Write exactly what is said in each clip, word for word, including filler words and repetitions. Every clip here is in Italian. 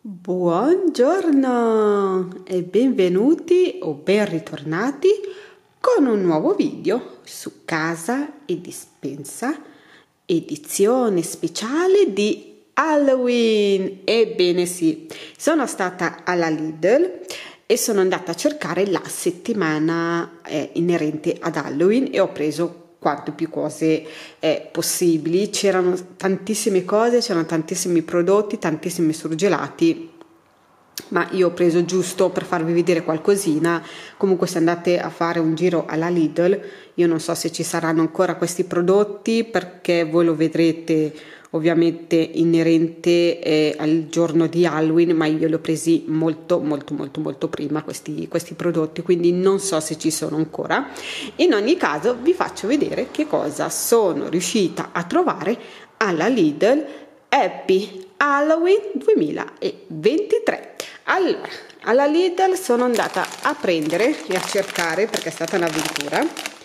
Buongiorno e benvenuti o ben ritornati con un nuovo video su Casa e Dispensa, edizione speciale di Halloween. Ebbene sì, sono stata alla Lidl e sono andata a cercare la settimana eh, inerente ad Halloween e ho preso quante più cose eh, possibili. C'erano tantissime cose, c'erano tantissimi prodotti, tantissimi surgelati, ma io ho preso giusto per farvi vedere qualcosina. Comunque se andate a fare un giro alla Lidl, io non so se ci saranno ancora questi prodotti, perché voi lo vedrete ovviamente inerente eh, al giorno di Halloween, ma io li ho presi molto molto molto molto prima questi, questi prodotti, quindi non so se ci sono ancora. In ogni caso vi faccio vedere che cosa sono riuscita a trovare alla Lidl. Happy Halloween duemilaventitré. Allora, alla Lidl sono andata a prendere e a cercare, perché è stata un'avventura,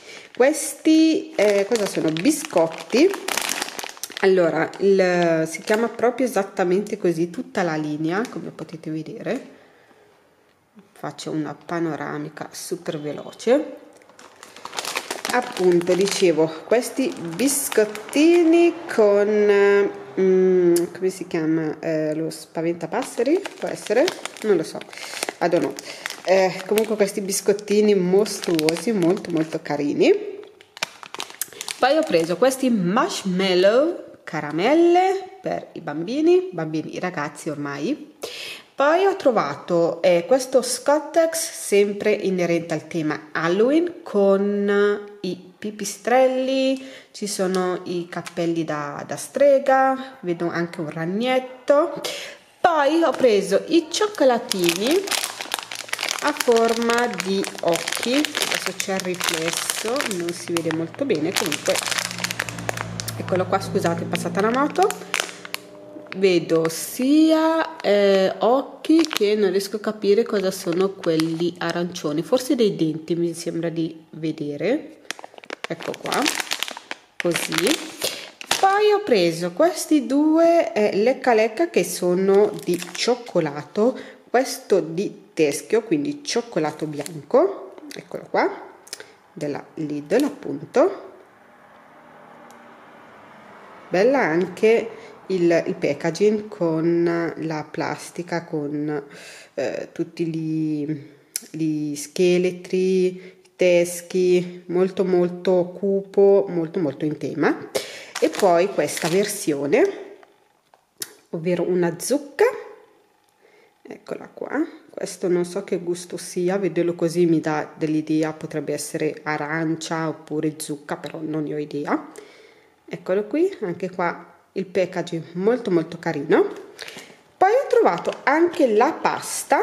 questi eh, cosa sono? Biscotti. Allora, il, si chiama proprio esattamente così tutta la linea, come potete vedere. Faccio una panoramica super veloce. Appunto, dicevo, questi biscottini con, mm, come si chiama? Eh, lo spaventapasseri? Può essere? Non lo so, I don't know. Eh, comunque questi biscottini mostruosi, molto molto carini. Poi ho preso questi marshmallow, caramelle per i bambini, bambini, i ragazzi ormai. Poi ho trovato eh, questo Scottex, sempre inerente al tema Halloween, con i pipistrelli, ci sono i cappelli da, da strega, vedo anche un ragnetto. Poi ho preso i cioccolatini a forma di occhi, adesso c'è il riflesso, non si vede molto bene, comunque eccolo qua, scusate, è passata la moto. Vedo sia eh, occhi che non riesco a capire cosa sono quelli arancioni, forse dei denti mi sembra di vedere, ecco qua, così. Poi ho preso questi due eh, lecca lecca che sono di cioccolato, questo di teschio, quindi cioccolato bianco, eccolo qua, della Lidl appunto. Bella anche il, il packaging con la plastica, con eh, tutti gli, gli scheletri, teschi, molto molto cupo, molto molto in tema. E poi questa versione, ovvero una zucca, eccola qua. Questo non so che gusto sia, vederlo così mi dà dell'idea, potrebbe essere arancia oppure zucca, però non ne ho idea. Eccolo qui, anche qua il packaging molto molto carino. Poi ho trovato anche la pasta,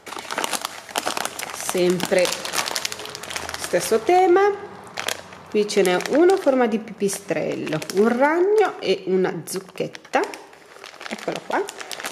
sempre stesso tema, qui ce n'è uno a forma di pipistrello, un ragno e una zucchetta, eccolo qua,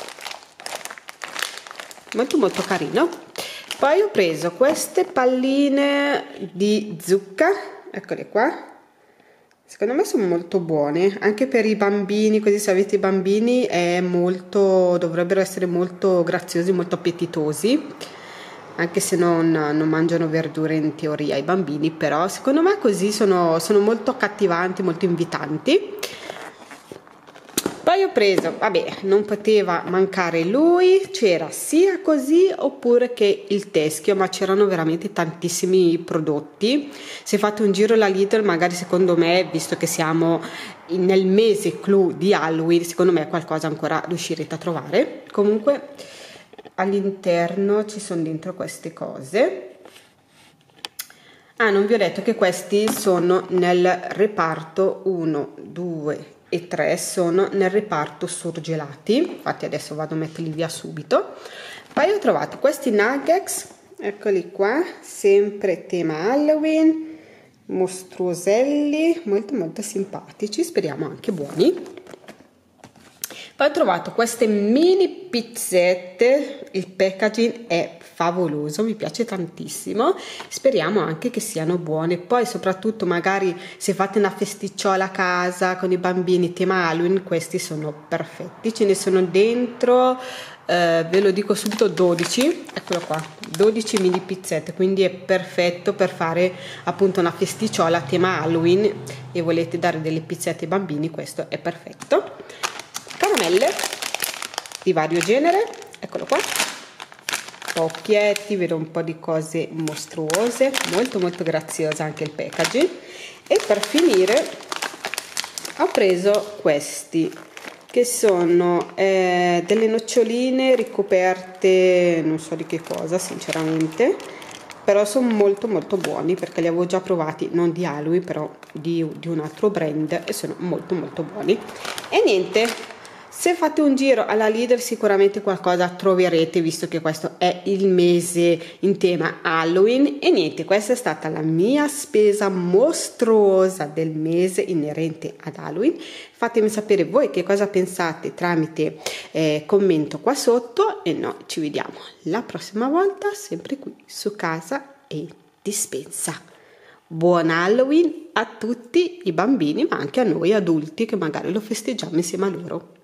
molto molto carino. Poi ho preso queste palline di zucca, eccole qua. Secondo me sono molto buone, anche per i bambini, così se avete bambini è molto, dovrebbero essere molto graziosi, molto appetitosi, anche se non, non mangiano verdure in teoria i bambini, però secondo me così sono, sono molto accattivanti, molto invitanti. Poi ho preso, vabbè, non poteva mancare lui, c'era sia così oppure che il teschio, ma c'erano veramente tantissimi prodotti. Se fate un giro alla Lidl, magari secondo me, visto che siamo nel mese clou di Halloween, secondo me qualcosa ancora riuscirete a trovare. Comunque all'interno ci sono dentro queste cose. Ah, non vi ho detto che questi sono nel reparto uno, due e tre, sono nel reparto surgelati, infatti adesso vado a metterli via subito. Poi ho trovato questi nuggets, eccoli qua, sempre tema Halloween, mostruoselli, molto molto simpatici, speriamo anche buoni. Poi ho trovato queste mini pizzette, il packaging è favoloso, mi piace tantissimo, speriamo anche che siano buone. Poi soprattutto magari se fate una festicciola a casa con i bambini tema Halloween, questi sono perfetti, ce ne sono dentro eh, ve lo dico subito, dodici, eccolo qua, dodici mini pizzette, quindi è perfetto per fare appunto una festicciola a tema Halloween e volete dare delle pizzette ai bambini, questo è perfetto. Caramelle di vario genere, eccolo qua, occhietti, vedo un po' di cose mostruose, molto molto graziosa anche il packaging. E per finire ho preso questi che sono eh, delle noccioline ricoperte non so di che cosa sinceramente, però sono molto molto buoni perché li avevo già provati, non di Halloween però di, di un altro brand, e sono molto molto buoni. E niente, se fate un giro alla Lidl sicuramente qualcosa troverete, visto che questo è il mese in tema Halloween. E niente, questa è stata la mia spesa mostruosa del mese inerente ad Halloween. Fatemi sapere voi che cosa pensate tramite eh, commento qua sotto, e noi ci vediamo la prossima volta sempre qui su Casa e Dispensa. Buon Halloween a tutti i bambini, ma anche a noi adulti che magari lo festeggiamo insieme a loro.